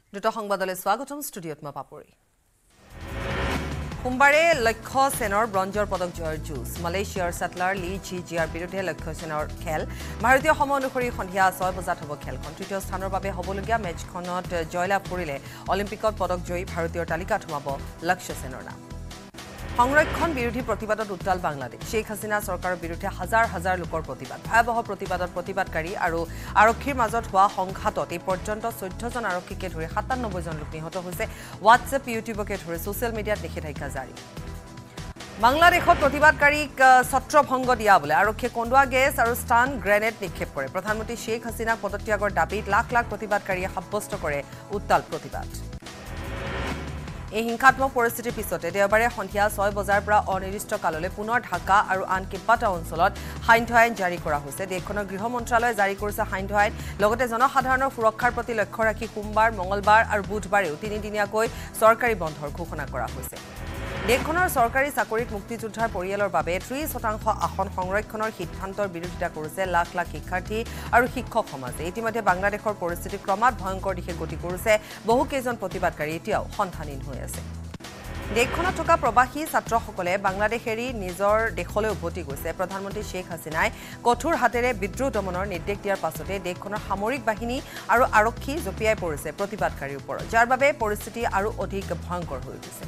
দুটা সংবাদলৈ স্বাগতম ষ্টুডিঅ'ত মই পাপৰি সোমবাৰে লক্ষ্য সেনৰ ব্ৰঞ্জৰ পদক জয়ৰ যুঁজ মালয়েছিয়াৰ সাটলাৰ লি জিজিয়াৰ বিৰুদ্ধে লক্ষ্য সেনৰ খেল ভাৰতীয় সময় অনুসৰি সন্ধিয়া 6 বজাত হ'ব খেলখন তৃতীয় স্থানৰ বাবে হ'বলগীয়া মেচখনত জয়লাভ কৰিলে অলিম্পিকত পদক জয়ী ভাৰতীয়ৰ তালিকাত সোমাব লক্ষ্য সেনৰ নাম সংৰক্ষণ বিৰোধী প্ৰতিবাদত উত্তাল বাংলাদেশ শেখ হাছিনা চৰকাৰৰ বিৰুদ্ধে হাজাৰ হাজাৰ লোকৰ প্ৰতিবাদ ভয়াবহ প্ৰতিবাদত প্ৰতিবাদকাৰী আৰু আৰক্ষীৰ মাজত হোৱা সংঘাতত এই পৰ্যন্ত 14 জন আৰক্ষীকে ধৰি 97 জন লোক নিহত হৈছে হোৱাটছএপ ইউটিউবকে ধৰি সোশ্যাল মিডিয়াত নিষেধাজ্ঞা জাৰি বাংলাদেশত প্ৰতিবাদকাৰীক ছত্ৰভংগ দিয়া বলে আৰক্ষীয়ে কন্দুৱা গেছ আৰু ষ্টান গ্ৰেনেড নিক্ষেপ কৰে প্ৰধানমন্ত্ৰী শেখ হাছিনাক পদত্যাগৰ দাবীত লাখ লাখ প্ৰতিবাদকাৰীয়ে সাব্যস্ত কৰে উত্তাল প্ৰতিবাদ এই হিংসাত্মক পৰিস্থিতিৰ পিছতে দেওবাৰে সন্ধিয়া 6 বজাৰ পৰা অনিৰ্দিষ্ট কাললৈ পুনৰ ঢাকা আৰু আন কেইবাটা অঞ্চলত সান্ধ্য আইন জাৰি কৰা হৈছে দেশখনৰ গৃহ মন্ত্ৰালয়ে জাৰি কৰিছে সান্ধ্য আইন লগতে জনসাধাৰণৰ সুৰক্ষাৰ প্ৰতি লক্ষ্য ৰাখি সোমবাৰ মঙলবাৰ আৰু বুধবাৰেও তিনিদিনীয়াকৈ চৰকাৰী বন্ধৰ ঘোষণা কৰা হৈছে দেশখনৰ চৰকাৰী চাকৰিত মুক্তিযোদ্ধাৰ পৰিয়ালৰ বাবে 30% আসন সংৰক্ষণৰ সিদ্ধান্তৰ বিৰোধিতা কৰিছে লাখ লাখ শিক্ষাৰ্থী আৰু শিক্ষক সমাজে ইতিমধ্যে বাংলাদেশৰ পৰিস্থিতি ক্ৰমাৎ ভয়ংকৰ দিশে গতি কৰিছে বহু কেইজন প্ৰতিবাদকাৰী এতিয়াও সন্ধানহীন হৈ আছে দেশখনত থকা প্ৰবাসী ছাত্ৰসকলে বাংলাদেশ এৰি নিজৰ দেশলৈ উভতি গৈছে প্ৰধানমন্ত্ৰী শেখ হাছিনাই কঠোৰ হাতেৰে বিদ্ৰোহ দমনৰ নিৰ্দেশ দিয়াৰ পাছতে দেশখনৰ সামৰিক বাহিনী আৰু আৰক্ষী জপিয়াই পৰিছে প্ৰতিবাদকাৰীৰ ওপৰত যাৰ বাবে পৰিস্থিতি আৰু অধিক ভয়ংকৰ হৈ উঠিছে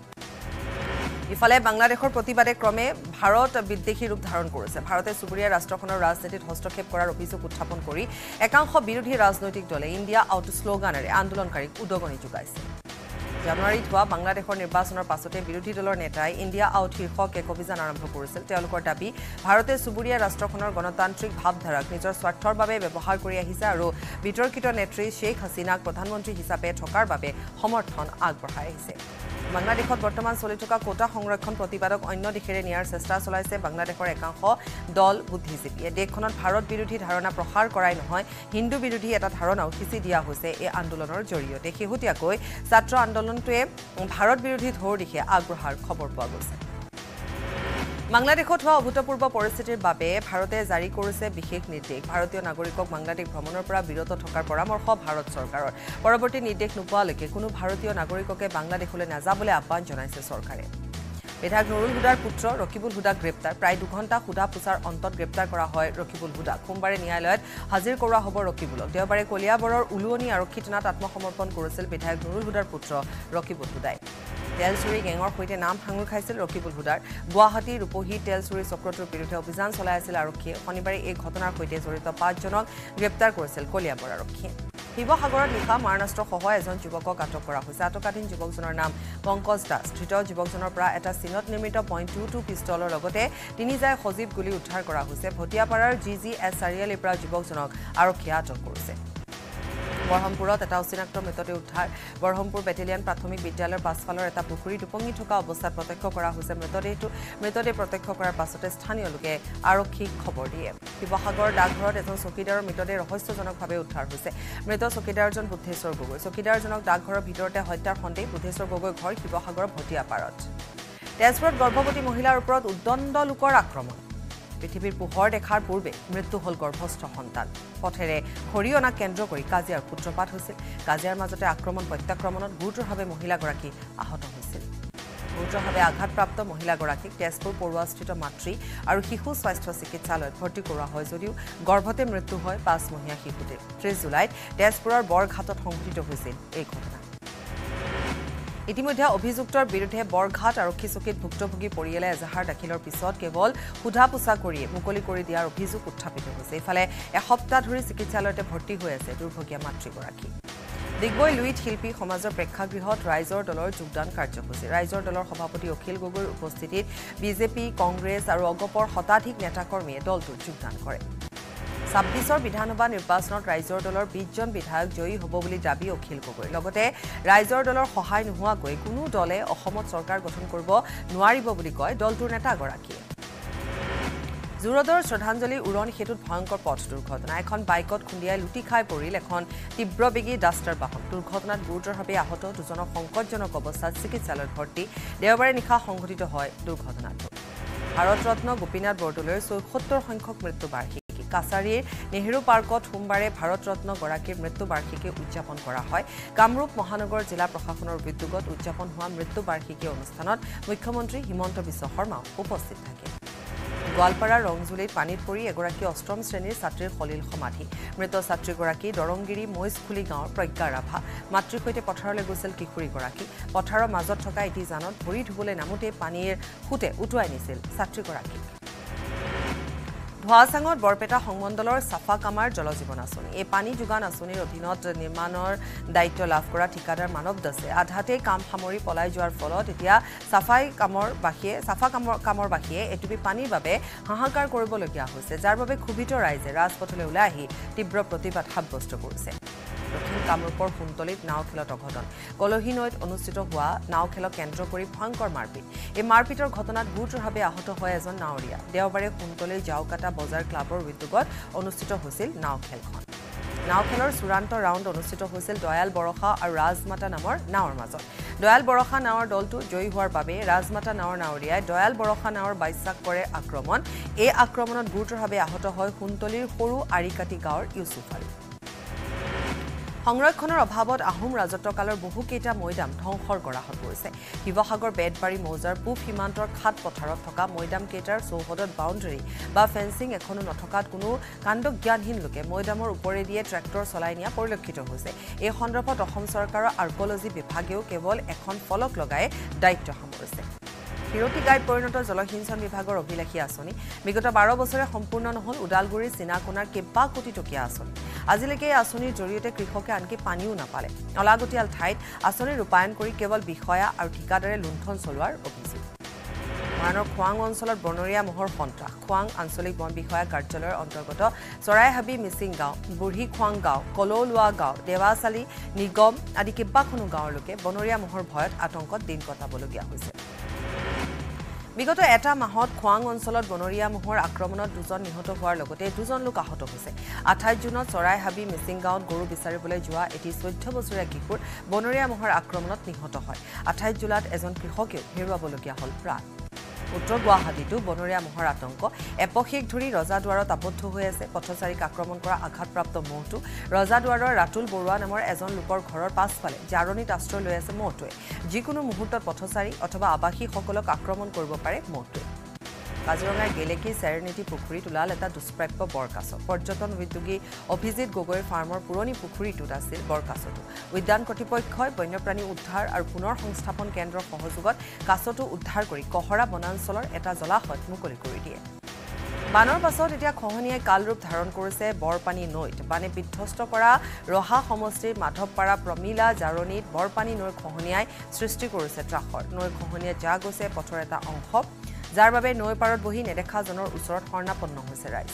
ইফালে বাংলাদেশৰ প্ৰতিবাদে ক্ৰমে ভাৰত বিদ্বেষী ৰূপ ধাৰণ কৰিছে ভাৰতে চুবুৰীয়া ৰাষ্ট্ৰখনৰ ৰাজনীতিত হস্তক্ষেপ কৰাৰ অভিযোগ উত্থাপন কৰি একাংশ বিৰোধী ৰাজনৈতিক দলে ইণ্ডিয়া আউট শ্লোগানেৰে আন্দোলনকাৰীক উদগনি যোগাইছে জানুৱাৰীত হোৱা বাংলাদেশৰ নিৰ্বাচনৰ পাছতে বিৰোধী দলৰ নেতাই ইণ্ডিয়া আউট শীৰ্ষক এক অভিযান আৰম্ভ কৰিছিল তেওঁলোকৰ দাবী ভাৰতে চুবুৰীয়া ৰাষ্ট্ৰখনৰ গণতান্ত্ৰিক ভাৱধাৰাক নিজৰ স্বাৰ্থৰ বাবে ব্যৱহাৰ কৰি আহিছে আৰু বিতৰ্কিত নেত্ৰী শেখ হাছিনাক প্ৰধানমন্ত্ৰী হিচাপে থকাৰ বাবে সমৰ্থন আগবঢ়াই আহিছে বাংলাদেশত বৰ্তমান চলি থকা কোটা সংৰক্ষণ প্ৰতিবাদক অন্য দিশেৰে নিয়াৰ চেষ্টা চলাইছে বাংলাদেশৰ একাংশ দল বুদ্ধিজীৱীয়ে দেশখনত ভাৰত বিৰোধী ধাৰণা প্ৰসাৰ কৰাই নহয় হিন্দু বিৰোধী এটা ধাৰণাও সিঁচি দিয়া হৈছে এই আন্দোলনৰ জৰিয়তে শেহতীয়াকৈ ছাত্ৰ আন্দোলনটোৱে ভাৰত বিৰোধী ঢৌৰ দিশে আগবঢ়াৰ খবৰ পোৱা গৈছে বাংলাদেশত হোৱা অভূতপূৰ্ব পৰিস্থিতিৰ বাবে ভাৰতে জাৰি কৰিছে বিশেষ নিৰ্দেশ ভাৰতীয় নাগৰিকক বাংলাদেশ ভ্ৰমণৰ পৰা বিৰত থকাৰ পৰামৰ্শ ভাৰত চৰকাৰৰ পৰৱৰ্তী নিৰ্দেশ নোপোৱালৈকে কোনো ভাৰতীয় নাগৰিককে বাংলাদেশলৈ নাযাবলৈ আহ্বান জনাইছে চৰকাৰে বিধায়ক নুৰুল হুদাৰ পুত্ৰ ৰকিবুল হুদাক গ্ৰেপ্তাৰ প্ৰায় 2 ঘণ্টা সোধা পোছাৰ অন্তত গ্ৰেপ্তাৰ কৰা হয় ৰকিবুল হুদাক সোমবাৰে ন্যায়ালয়ত হাজিৰ কৰোৱা হ'ব ৰকিবুলক দেওবাৰে কলিয়াবৰৰ উলুৱনি আৰক্ষী থানাত আত্মসমৰ্পণ কৰিছিল বিধায়ক নুৰুল হুদাৰ পুত্ৰ ৰকিবুল হুদাই তেল চুৰি গেঙৰ সৈতে নাম সাঙুৰ খাইছিল ৰকিবুল হুদাৰ গুৱাহাটী ৰূপহী তেল চুৰি চক্ৰটোৰ বিৰুদ্ধে অভিযান চলাই আছিল আৰক্ষীয়ে শনিবাৰে এই ঘটনাৰ সৈতে জড়িত 5 জনক গ্ৰেপ্তাৰ কৰিছিল কলিয়াবৰ আৰক্ষীয়ে শিৱসাগৰত নিশা মাৰণাস্ত্ৰসহ এজন যুৱকক আটক কৰা হৈছে আটকাধীন যুৱকজনৰ নাম পংকজ দাস ধৃত যুৱকজনৰ পৰা এটা চীনত নিৰ্মিত .22 পিষ্টলৰ লগতে 3 জাই সজীৱ গুলী উদ্ধাৰ কৰা হৈছে ভটিয়াপাৰাৰ GGS চাৰিআলিৰ পৰা যুৱকজনক আৰক্ষীয়ে আটক কৰিছে বৰহমপুৰত এটা অচিনাক্ত মৃতদেহ উদ্ধাৰ বৰহমপুৰ বেটেলিয়ান প্ৰাথমিক বিদ্যালয়ৰ পাছফালৰ এটা পুখুৰীত উপঙি থকা অৱস্থাত প্ৰত্যক্ষ কৰা হৈছে মৃতদেহ প্ৰত্যক্ষ কৰাৰ পাছতে স্থানীয় লোকে আৰক্ষীক খবৰ দিয়ে শিৱসাগৰ ডাকঘৰত এজন চকীদাৰৰ মৃতদেহ ৰহস্যজনকভাৱে উদ্ধাৰ হৈছে মৃত চকীদাৰজন বুদ্ধেশ্বৰ গগৈ চকীদাৰজনক ডাকঘৰৰ ভিতৰতে হত্যাৰ সন্দেহ বুদ্ধেশ্বৰ গগৈ ঘৰ শিৱসাগৰৰ ভটিয়াপাৰত তেজপুৰত গৰ্ভৱতী মহিলাৰ ওপৰত উদ্দণ্ড লোকৰ আক্ৰমণ পৃথিৱীৰ পোহৰ দেখাৰ পূৰ্বে মৃত্যু হ'ল গৰ্ভস্থ সন্তান পথেৰে খৰিয়না কেন্দ্ৰ কৰি কাজিয়াৰ সূত্ৰপাত হৈছিল কাজিয়াৰ মাজতে আক্ৰমণ প্ৰত্যাক্ৰমণত গুৰুতৰভাৱে মহিলাগৰাকী আহত হৈছিল গুৰুতৰভাৱে আঘাতপ্ৰাপ্ত মহিলাগৰাকীক তেজপুৰ পৰুৱাস্থিত মাতৃ আৰু শিশু স্বাস্থ্য চিকিৎসালয়ত ভৰ্তি কৰোৱা হয় যদিও গৰ্ভতে মৃত্যু হয় 5 মহীয়া শিশুটিৰ 30 জুলাইত তেজপুৰৰ বৰঘাটত সংঘটিত হৈছিল এই ঘটনা ইতিমধ্যে অভিযুক্তৰ বিৰুদ্ধে বৰঘাট আৰক্ষী চকীত ভুক্তভোগী পৰিয়ালে এজাহাৰ দাখিলৰ পিছত কেৱল সোধা পোছা কৰিয়ে মুকলি কৰি দিয়াৰ অভিযোগ উত্থাপিত হৈছে ইফালে এসপ্তাহ ধৰি চিকিৎসালয়তে ভৰ্তি হৈ আছে দুৰ্ভগীয়া মাতৃগৰাকী দিগবৈ লুইত শিল্পী সমাজৰ প্ৰেক্ষাগৃহত ৰাইজৰ দলৰ যোগদান কাৰ্যসূচী ৰাইজৰ দলৰ সভাপতি অখিল গগৈৰ উপস্থিতিত বিজেপি কংগ্ৰেছ আৰু অগপৰ শতাধিক নেতাকৰ্মীয়ে দলটোত যোগদান কৰে 26ৰ বিধানসভা নিৰ্বাচনত ৰাইজৰ দলৰ 20 জন বিধায়ক জয়ী হ'ব বুলি দাবী অখিল গগৈ লগতে ৰাইজৰ দলৰ সহায় নোহোৱাকৈ কোনো দলে অসমত চৰকাৰ গঠন কৰিব নোৱাৰিব বুলি কয় দলটোৰ নেতাগৰাকীয়ে জুৰদৰ শ্ৰদ্ধাঞ্জলি উৰণ সেতুত ভয়ংকৰ পথ দুৰ্ঘটনা এখন বাইকত খুন্দিয়াই লুটি খাই পৰিল এখন তীব্ৰবেগী ডাষ্টাৰ বাহন দুৰ্ঘটনাত গুৰুতৰভাৱে আহত দুজনক সংকটজনক অৱস্থাত চিকিৎসালয়ত ভৰ্তি দেওবাৰে নিশা সংঘটিত হয় দুৰ্ঘটনাটো ভাৰত ৰত্ন গোপীনাথ বৰদলৈৰ ৭৪ সংখ্যক মৃত্যু বাৰ্ষিকী কাছাৰীৰ নেহেৰু পাৰ্কত সোমবাৰে ভাৰত ৰত্ন গৰাকীৰ মৃত্যু বাৰ্ষিকী উদযাপন কৰা হয় কামৰূপ মহানগৰ জিলা প্ৰশাসনৰ উদ্যোগত উদযাপন হোৱা মৃত্যু বাৰ্ষিকী অনুষ্ঠানত মুখ্যমন্ত্ৰী হিমন্ত বিশ্ব শৰ্মা উপস্থিত থাকে গোৱালপাৰাৰ ৰংজুলিত পানীত পৰি এগৰাকী অষ্টম শ্ৰেণীৰ ছাত্ৰীৰ সলিল সমাধি মৃত ছাত্ৰীগৰাকী দৰংগিৰি মৈজখুলি গাঁৱৰ প্ৰজ্ঞা ৰাভা মাতৃৰ সৈতে পথাৰলৈ গৈছিল কিশোৰীগৰাকী পথাৰৰ মাজত থকা এটি জানত ভৰি ধুবলৈ নামোতে পানীৰ খুঁটে উটুৱাই নিছিল ছাত্ৰীগৰাকী ধোৱাচাঙত বৰপেটা সংমণ্ডলৰ চাফা কামাৰ জলজীৱন আঁচনি এই পানী যোগান আঁচনিৰ অধীনত নিৰ্মাণৰ দায়িত্ব লাভ কৰা ঠিকাদাৰ মানৱ দাসে আধাতে কাম সামৰি পলাই যোৱাৰ ফলত এতিয়া চাফা কামৰ বাসীয়ে এটুপি পানীৰ বাবে হাহাকাৰ কৰিবলগীয়া হৈছে যাৰ বাবে ক্ষুভিত ৰাইজে ৰাজপথলৈ ওলাই আহি তীব্ৰ প্ৰতিবাদ সাব্যস্ত কৰিছে দক্ষিণ কামৰূপৰ সোণতলীত নাও খেলত অঘটন কলহী নৈত অনুষ্ঠিত হোৱা নাও খেলক কেন্দ্ৰ কৰি ভয়ংকৰ মাৰপিট এই মাৰপিটৰ ঘটনাত গুৰুতৰভাৱে আহত হয় এজন নাৱৰীয়া দেওবাৰে সোণতলীৰ জাওকাটা বজাৰ ক্লাবৰ উদ্যোগত অনুষ্ঠিত হৈছিল নাও খেলখন নাও খেলৰ চূড়ান্ত ৰাউণ্ড অনুষ্ঠিত হৈছিল দয়াল বৰষা আৰু ৰাজমাতা নামৰ নাৱৰ মাজত দয়াল বৰষা নাৱৰ দলটো জয়ী হোৱাৰ বাবে ৰাজমাতা নাৱৰ নাৱৰীয়াই দয়াল বৰষা নাৱৰ বাইচাক কৰে আক্ৰমণ এই আক্ৰমণত গুৰুতৰভাৱে আহত হয় সোণতলীৰ সৰু আৰিকাটি গাঁৱৰ ইউছুফ আলী সংৰক্ষণৰ অভাৱত আহোম ৰাজত্বকালৰ বহুকেইটা মৈদাম ধ্বংসৰ গৰাহত পৰিছে শিৱসাগৰ বেদবাৰী মৌজাৰ পূব সীমান্তৰ খাট পথাৰত থকা মৈদাম কেইটাৰ চৌহদত বাউণ্ডাৰী বা ফেন্সিং এখনো নথকাত কোনো কাণ্ডজ্ঞানহীন লোকে মৈদামৰ ওপৰেদিয়ে ট্ৰেক্টৰ চলাই নিয়া পৰিলক্ষিত হৈছে এই সন্দৰ্ভত অসম চৰকাৰৰ আৰ্কলজি বিভাগেও কেৱল এখন ফলক লগাই দায়িত্ব সামৰিছে হিৰতি গাইড পৰিণত জলসিঞ্চন বিভাগৰ অভিলাষী আঁচনি বিগত 12 বছৰে সম্পূৰ্ণ নহল উদালগুৰিৰ চিনাকোনাৰ কেইবা কোটি টকীয়া আঁচনি আজিলৈকে এই আঁচনিৰ জৰিয়তে কৃষকে আনকি পানীও নাপালে অলাগতিয়াল ঠাইত আঁচনি ৰূপায়ণ কৰি কেৱল বিষয়া আৰু ঠিকাদাৰে লুণ্ঠন চলোৱাৰ অভিযোগ মৰাণৰ খোৱাং অঞ্চলত বনৰীয়া মহৰ সন্ত্ৰাস খোৱাং আঞ্চলিক বন বিষয়া কাৰ্যালয়ৰ অন্তৰ্গত চৰাইহাবি মিচিং গাঁও বুঢ়ী খোৱাং গাঁও কলৌলোৱা গাঁও দেৱাচালি নিগম আদি কেইবাখনো গাঁৱৰ লোকে বনৰীয়া মহৰ ভয়ত আতংকত দিন কটাবলগীয়া হৈছে বিগত এটা মাহত খোৱাং অঞ্চলত বনৰীয়া মহৰ আক্ৰমণত দুজন নিহত হোৱাৰ লগতে দুজন লোক আহত হৈছে 28 জুনত চৰাইহাবি মিচিং গাঁৱত গৰু বিচাৰিবলৈ যোৱা এটি 14 বছৰীয়া কিশোৰ বনৰীয়া মহৰ আক্ৰমণত নিহত হয় 28 জুলাইত এজন কৃষকেও হেৰুৱাবলগীয়া হ'ল প্ৰাণ উত্তৰ গুৱাহাটীতো বনৰীয়া মহৰ আতংক এপশেক ধৰি ৰজাদুৱাৰত আবদ্ধ হৈ আছে পথচাৰীক আক্ৰমণ কৰা আঘাতপ্ৰাপ্ত মহটো ৰজাদুৱাৰৰ ৰাতুল বৰুৱা নামৰ এজন লোকৰ ঘৰৰ পাছফালে জাৰণিত আশ্ৰয় লৈ আছে মহটোৱে যিকোনো মুহূৰ্তত পথচাৰী অথবা আৱাসীসকলক আক্ৰমণ কৰিব পাৰে মহটোৱে কাজিৰঙাৰ গেলেকী চেৰেনিটি পুখুৰীত ওলাল এটা দুষ্প্ৰাপ্য বৰকাছ পৰ্যটন উদ্যোগী অভিজিত গগৈৰ ফাৰ্মৰ পুৰণি পুখুৰীটোত আছিল বৰকাছটো উদ্যান কৰ্তৃপক্ষই বন্যপ্ৰাণী উদ্ধাৰ আৰু পুনৰ সংস্থাপন কেন্দ্ৰৰ সহযোগত কাছটো উদ্ধাৰ কৰি কহৰা বনাঞ্চলৰ এটা জলাশয়ত মুকলি কৰি দিয়ে বানৰ পাছত এতিয়া খহনীয়াই কালৰূপ ধাৰণ কৰিছে বৰপানী নৈত বানে বিধ্বস্ত কৰা ৰহা সমষ্টিৰ মাধৱপাৰা প্ৰমিলা জাৰণিত বৰপানী নৈৰ খহনীয়াই সৃষ্টি কৰিছে ত্ৰাসৰ নৈৰ খহনীয়াত যা গৈছে পথৰ এটা অংশ যাৰ বাবে নৈ পাৰত বহি নেদেখাজনৰ ওচৰত শৰণাপন্ন হৈছে ৰাইজ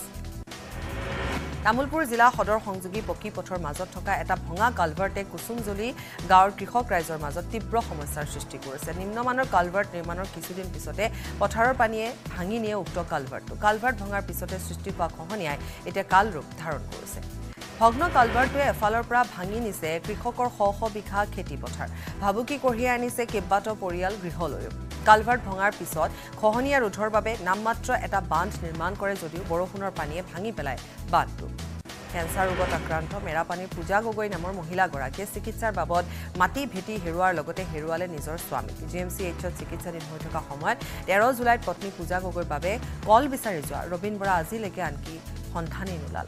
তামুলপুৰ জিলা সদৰ সংযোগী পকী পথৰ মাজত থকা এটা ভঙা কালভাৰ্টে কুসুমজলি গাঁৱৰ কৃষক ৰাইজৰ মাজত তীব্ৰ সমস্যাৰ সৃষ্টি কৰিছে নিম্নমানৰ কালভাৰ্ট নিৰ্মাণৰ কিছুদিন পিছতে পথাৰৰ পানীয়ে ভাঙি নিয়ে উক্ত কালভাৰ্ট ভঙাৰ পিছতে সৃষ্টি হোৱা খহনীয়াই এতিয়া কালৰূপ ধাৰণ কৰিছে ভগ্ন কালভাৰ্টটোৱে এফালৰ পৰা ভাঙি নিছে কৃষকৰ শ বিঘা খেতি পথাৰ ভাবুকি কঢ়িয়াই আনিছে কেইবাটাও পৰিয়াল গৃহলৈও কালভাৰ্ট ভঙাৰ পিছত খহনীয়া ৰোধৰ বাবে নামমাত্ৰ এটা বান্ধ নিৰ্মাণ কৰে যদিও বৰষুণৰ পানীয়ে ভাঙি পেলায় বান্ধটো কেঞ্চাৰ ৰোগত আক্ৰান্ত মেৰাপানীৰ পূজা গগৈ নামৰ মহিলাগৰাকীয়ে চিকিৎসাৰ বাবদ মাটি ভেটি হেৰুৱাৰ লগতে হেৰুৱালে নিজৰ স্বামী GMCHত চিকিৎসাধীন হৈ থকা সময়ত 13 জুলাইত পত্নী পূজা গগৈৰ বাবে কল বিচাৰি যোৱা ৰবীন বৰা আজিলৈকে আনকি সন্ধানেই নোলাল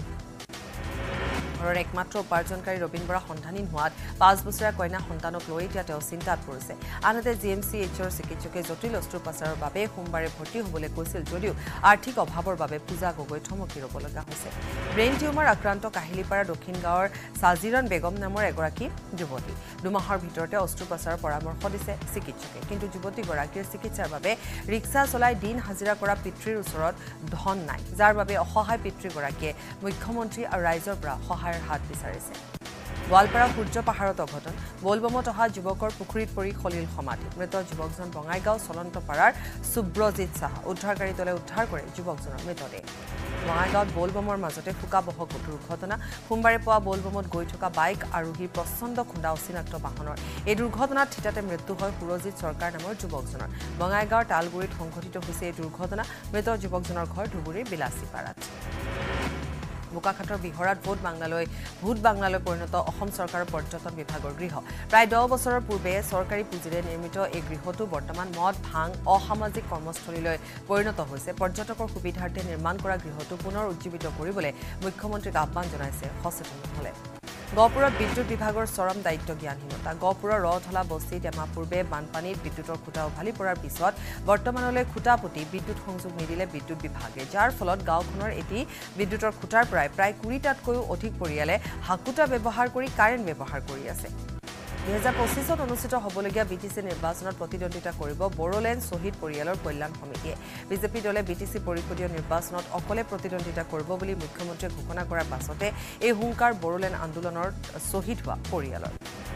ঘৰৰ একমাত্ৰ উপাৰ্জনকাৰী ৰবীন বৰা সন্ধানহীন হোৱাত 5 বছৰীয়া কন্যা সন্তানক লৈ এতিয়া তেওঁ চিন্তাত পৰিছে আনহাতে GMCHৰ চিকিৎসকে জটিল অস্ত্ৰোপচাৰৰ বাবে সোমবাৰে ভৰ্তি হ'বলৈ কৈছিল যদিও আৰ্থিক অভাৱৰ বাবে পূজা গগৈ থমকি ৰ'ব লগা হৈছে ব্ৰেইন টিউমাৰ আক্ৰান্ত কাহিলীপাৰা দক্ষিণ গাঁৱৰ সাজিৰন বেগম নামৰ এগৰাকী যুৱতী দুমাহৰ ভিতৰতে অস্ত্ৰোপচাৰৰ পৰামৰ্শ দিছে চিকিৎসকে কিন্তু যুৱতীগৰাকীৰ চিকিৎসাৰ বাবে ৰিক্সা চলাই দিন হাজিৰা কৰা পিতৃৰ ওচৰত ধন নাই যাৰ বাবে অসহায় পিতৃগৰাকীয়ে মুখ্যমন্ত্ৰী আৰু ৰাইজৰ পৰা সহায়ৰ হাত বিচাৰিছে গোৱালপাৰা সূৰ্য পাহাৰত অঘটন বলবমত অহা যুৱকৰ পুখুৰীত পৰি সলিল সমাধি মৃত যুৱকজন বঙাইগাঁও চলন্তপাৰাৰ সুব্ৰজিৎ সাহা উদ্ধাৰকাৰী দলে উদ্ধাৰ কৰে যুৱকজনৰ মৃতদেহ বঙাইগাঁৱত বলবমৰ মাজতে শোকাবহ দুৰ্ঘটনা সোমবাৰে পুৱা বলবমত গৈ থকা বাইক আৰোহীৰ প্ৰচণ্ড খুন্দা অচিনাক্ত বাহনৰ এই দুৰ্ঘটনাত থিতাতে মৃত্যু হয় সুৰজিৎ চৰকাৰ নামৰ যুৱকজনৰ বঙাইগাঁৱৰ তালগুৰিত সংঘটিত হৈছে এই দুৰ্ঘটনা মৃত যুৱকজনৰ ঘৰ ধুবুৰীৰ বিলাচীপাৰাত বোকাখাটৰ বিহৰাত ভূত বাংলালৈ পৰিণত অসম চৰকাৰৰ পৰ্যটন বিভাগৰ গৃহ প্ৰায় 10 বছৰৰ পূৰ্বে চৰকাৰী পুঁজিৰে নিৰ্মিত এই গৃহটো বৰ্তমান মদ ভাং অসামাজিক কৰ্মস্থলীলৈ পৰিণত হৈছে পৰ্যটকৰ সুবিধাৰ্থে নিৰ্মাণ কৰা গৃহটো পুনৰ উজ্জীৱিত কৰিবলৈ মুখ্যমন্ত্ৰীক আহ্বান জনাইছে সচেতনসকলে গহপুৰত বিদ্যুৎ বিভাগৰ চৰম দায়িত্ব জ্ঞানহীনতা গহপুৰৰ ৰথলা বস্তিত এমাহ পূৰ্বে বানপানীত বিদ্যুৎৰ খুঁটা উভালি পৰাৰ পিছত বৰ্তমানলৈ খুঁটা পুতি বিদ্যুৎ সংযোগ নিদিলে বিদ্যুৎ বিভাগে যাৰ ফলত গাঁওখনৰ এটি বিদ্যুৎৰ খুঁটাৰ প্ৰায় 20টাতকৈও অধিক পৰিয়ালে হাকুটা ব্যৱহাৰ কৰি কাৰেণ্ট ব্যৱহাৰ কৰি আছে 2025ত অনুষ্ঠিত হ'বলগীয়া বিটিসি নিৰ্বাচনত প্ৰতিদ্বন্দ্বিতা কৰিব বড়োলেণ্ড শহীদ পৰিয়ালৰ কল্যাণ সমিতিয়ে বিজেপি দলে বিটিসি পৰিষদীয় নিৰ্বাচনত অকলে প্ৰতিদ্বন্দ্বিতা কৰিব বুলি মুখ্যমন্ত্ৰীয়ে ঘোষণা কৰাৰ পাছতে এই হুংকাৰ বড়োলেণ্ড আন্দোলনৰ শহীদ হোৱা পৰিয়ালৰ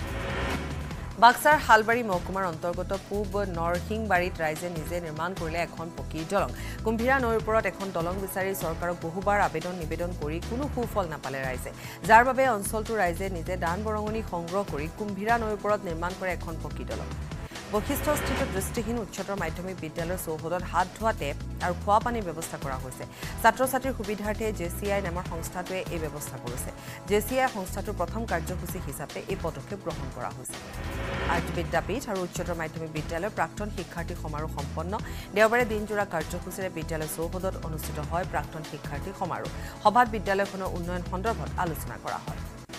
বাক্সাৰ হালবাৰী মহকুমাৰ অন্তৰ্গত পূব নৰসিংবাৰীত ৰাইজে নিজে নিৰ্মাণ কৰিলে এখন পকী দলং কুম্ভীৰা নৈৰ ওপৰত এখন দলং বিচাৰি চৰকাৰক বহুবাৰ নিবেদন কৰি কোনো সুফল নাপালে ৰাইজে যাৰ বাবে অঞ্চলটোৰ ৰাইজে নিজে দান বৰঙণি সংগ্ৰহ কৰি কুম্ভীৰা নৈৰ ওপৰত নিৰ্মাণ কৰে এখন পকী দলং বৈশিষ্ট্যস্থিত দৃষ্টিহীন উচ্চতৰ মাধ্যমিক বিদ্যালয়ৰ চৌহদত হাত ধোৱা টেপ আৰু খোৱা পানীৰ ব্যৱস্থা কৰা হৈছে ছাত্ৰ ছাত্ৰীৰ সুবিধাৰ্থে জেচিআই নামৰ সংস্থাটোৱে এই ব্যৱস্থা কৰিছে জেচিআই সংস্থাটোৰ প্ৰথম কাৰ্যসূচী হিচাপে এই পদক্ষেপ গ্ৰহণ কৰা হৈছে আৰ্ট বিদ্যাপীঠ আৰু উচ্চতৰ মাধ্যমিক বিদ্যালয়ৰ প্ৰাক্তন শিক্ষাৰ্থী সমাৰোহ সম্পন্ন দেওবাৰে দিনজোৰা কাৰ্যসূচীৰে বিদ্যালয় চৌহদত অনুষ্ঠিত হয় প্ৰাক্তন শিক্ষাৰ্থী সমাৰোহ সভাত বিদ্যালয়খনৰ উন্নয়ন সন্দৰ্ভত আলোচনা কৰা হয়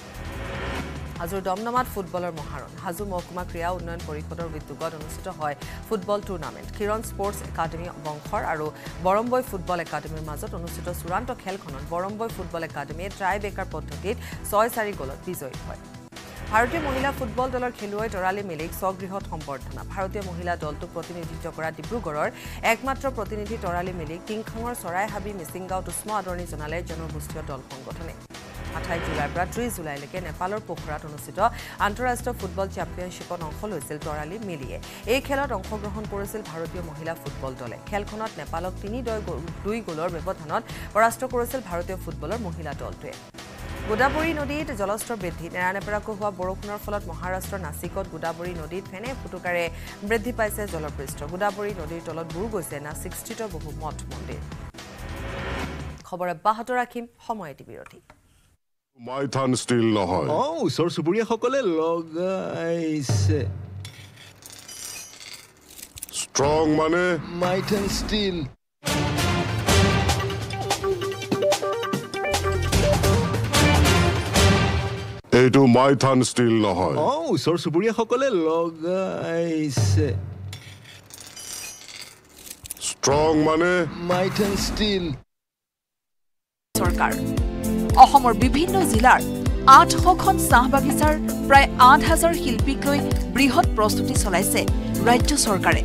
হাজোৰ দমদমাত ফুটবলৰ মহাৰণ হাজো মহকুমা ক্ৰীড়া উন্নয়ন পৰিষদৰ উদ্যোগত অনুষ্ঠিত হয় football tournament Kiran sports academy বংশৰ আৰু বৰম্বৈ ফুটবল একাডেমীৰ মাজত অনুষ্ঠিত চূড়ান্ত খেলখনত বৰম্বৈ ফুটবল একাডেমীয়ে ট্ৰাই বেকাৰ পদ্ধতিত 6-4 গলত বিজয়ী হয় ভাৰতীয় মহিলা ফুটবল দলৰ খেলুৱৈ তৰালী মিলিক স্বগৃহত সম্বৰ্ধনা ভাৰতীয় মহিলা দলটোক প্ৰতিনিধিত্ব কৰা ডিব্ৰুগড়ৰ একমাত্ৰ প্ৰতিনিধি তৰালী মিলিক টিংখাঙৰ চৰাইহাবি মিচিংগাঁৱত উষ্ম আদৰণি জনালে জনগোষ্ঠীয় দল সংগঠনে 28 জুলাইৰ পৰা 30 জুলাইলৈকে নেপালৰ পোখৰাত অনুষ্ঠিত আন্তঃৰাষ্ট্ৰীয় ফুটবল চেম্পিয়নশ্বিপত অংশ লৈছিল তৰালী মিলিয়ে এই খেলত অংশগ্ৰহণ কৰিছিল ভাৰতীয় মহিলা ফুটবল দলে খেলখনত নেপালক 3-2 গলৰ ব্যৱধানত পৰাস্ত কৰিছিল ভাৰতীয় ফুটবলৰ মহিলা দলটোৱে গোদাবৰী নদীত জলস্তৰ বৃদ্ধি নেৰানেপেৰাকৈ হোৱা বৰষুণৰ ফলত মহাৰাষ্ট্ৰৰ নাছিকত গোদাবৰী নদীত ফেনে ফুটুকাৰে বৃদ্ধি পাইছে জলপৃষ্ঠ গোদাবৰী নদীৰ তলত বুৰ গৈছে নাছিকস্থিত বহু মঠ মন্দিৰ খবৰ অব্যাহত ৰাখিম সময় এটি বিৰতি মাইথান ষ্টিল নহয় ওচৰ চুবুৰীয়াসকলে লগাইছে ষ্ট্ৰং মানে মাইথান ষ্টিল এইটো মাইথান ষ্টিল নহয় ওচৰ চুবুৰীয়াসকলে লগাইছে ষ্ট্ৰং মানে মাইথান ষ্টিল চৰকাৰ অসমৰ বিভিন্ন জিলাৰ 800খন চাহ বাগিচাৰ প্ৰায় 8000 শিল্পীক লৈ বৃহৎ প্ৰস্তুতি চলাইছে ৰাজ্য চৰকাৰে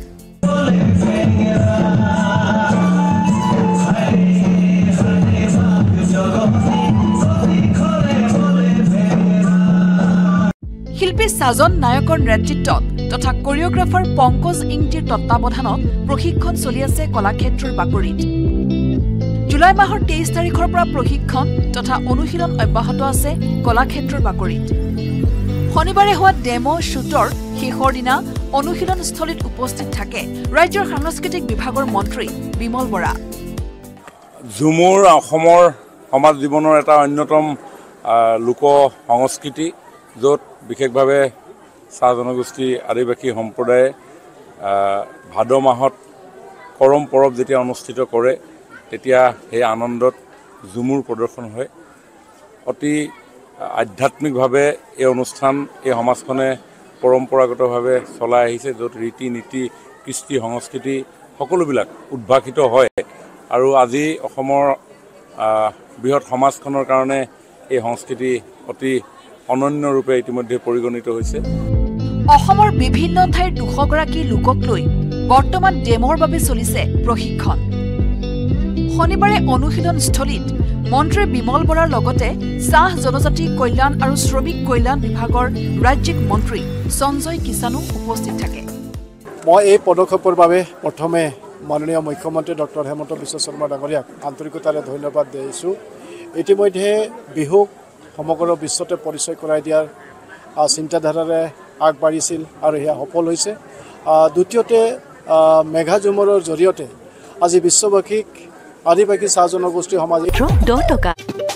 শিল্পী সাজন নায়কৰ নেতৃত্বত তথা কোৰিওগ্ৰাফাৰ পংকজ ইংটিৰ তত্ত্বাৱধানত প্ৰশিক্ষণ চলি আছে কলাক্ষেত্ৰৰ বাকৰিত জুলাই মাহৰ 23 তাৰিখৰ পৰা প্ৰশিক্ষণ তথা অনুশীলন অব্যাহত আছে কলাক্ষেত্ৰৰ বাকৰিত শনিবাৰে হোৱা ডেমো শ্বুটৰ শেষৰ দিনা অনুশীলনস্থলীত উপস্থিত থাকে ৰাজ্যৰ সাংস্কৃতিক বিভাগৰ মন্ত্ৰী বিমল বৰা ঝুমুৰ অসমৰ সমাজ জীৱনৰ এটা অন্যতম লোক সংস্কৃতি য'ত বিশেষভাৱে চাহ জনগোষ্ঠী আদিবাসী সম্প্ৰদায়ে ভাদ মাহত কৰম পৰৱ যেতিয়া অনুষ্ঠিত কৰে তেতিয়া সেই আনন্দত ঝুমুৰ প্ৰদৰ্শন হয় অতি আধ্যাত্মিকভাৱে এই অনুষ্ঠান এই সমাজখনে পৰম্পৰাগতভাৱে চলাই আহিছে য'ত ৰীতি নীতি কৃষ্টি সংস্কৃতি সকলোবিলাক উদ্ভাসিত হয় আৰু আজি অসমৰ বৃহৎ সমাজখনৰ কাৰণে এই সংস্কৃতি অতি অনন্য ৰূপে ইতিমধ্যে পৰিগণিত হৈছে অসমৰ বিভিন্ন ঠাইৰ 200 গৰাকী লোকক লৈ বৰ্তমান ডেমৰ বাবে চলিছে প্ৰশিক্ষণ শনিবাৰে অনুশীলনস্থলীত মন্ত্ৰী বিমল বৰাৰ লগতে চাহ জনজাতি কল্যাণ আৰু শ্ৰমিক কল্যাণ বিভাগৰ ৰাজ্যিক মন্ত্ৰী সঞ্জয় কিষাণো উপস্থিত থাকে মই এই পদক্ষেপৰ বাবে প্ৰথমে মাননীয় মুখ্যমন্ত্ৰী ডক্টৰ হেমন্ত বিশ্ব শৰ্মা ডাঙৰীয়াক আন্তৰিকতাৰে ধন্যবাদ দিছোঁ ইতিমধ্যে বিহুক সমগ্ৰ বিশ্বতে পৰিচয় কৰাই দিয়াৰ চিন্তাধাৰাৰে আগবাঢ়িছিল আৰু এয়া সফল হৈছে দ্বিতীয়তে মেঘা ঝুমুৰৰ জৰিয়তে আজি বিশ্ববাসীক আদিবাসী চাহ জনগোষ্ঠী সমাজে 10 টকা